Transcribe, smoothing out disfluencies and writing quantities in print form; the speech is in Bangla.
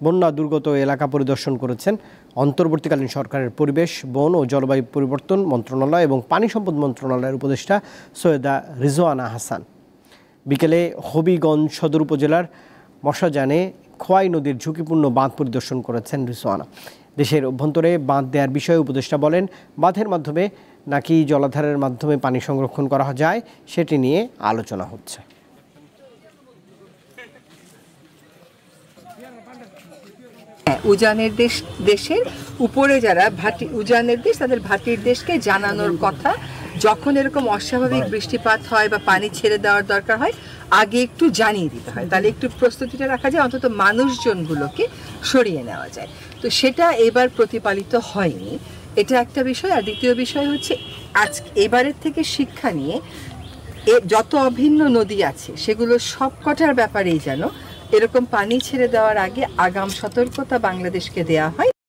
বন্যা দুর্গত এলাকা পরিদর্শন করেছেন অন্তর্বর্তীকালীন সরকারের পরিবেশ, বন ও জলবায়ু পরিবর্তন মন্ত্রণালয় এবং পানি সম্পদ মন্ত্রণালয়ের উপদেষ্টা সৈয়দা রিজওয়ানা হাসান। বিকেলে হবিগঞ্জ সদর উপজেলার মশাজানে খোয়াই নদীর ঝুঁকিপূর্ণ বাঁধ পরিদর্শন করেছেন রিজওয়ানা। দেশের অভ্যন্তরে বাঁধ দেওয়ার বিষয়ে উপদেষ্টা বলেন, বাঁধের মাধ্যমে নাকি জলাধারের মাধ্যমে পানি সংরক্ষণ করা যায় সেটি নিয়ে আলোচনা হচ্ছে। উজানের দেশের উপরে যারা উজানের দেশ, তাদের ভাটির দেশকে জানানোর কথা, যখন এরকম অস্বাভাবিক বৃষ্টিপাত হয় বা পানি ছেড়ে দেওয়ার দরকার হয় আগে একটু জানিয়ে দিতে হয়, তাহলে একটু প্রস্তুতিটা রাখা যায়, অন্তত মানুষজনগুলোকে সরিয়ে নেওয়া যায়। তো সেটা এবার প্রতিপালিত হয়নি, এটা একটা বিষয়। আর দ্বিতীয় বিষয় হচ্ছে এবারের থেকে শিক্ষা নিয়ে যত অভিন্ন নদী আছে সেগুলো সবকটার ব্যাপারেই যেন এরকম পানি ছেড়ে দেওয়ার আগে আগাম সতর্কতা বাংলাদেশকে দেয়া হয়।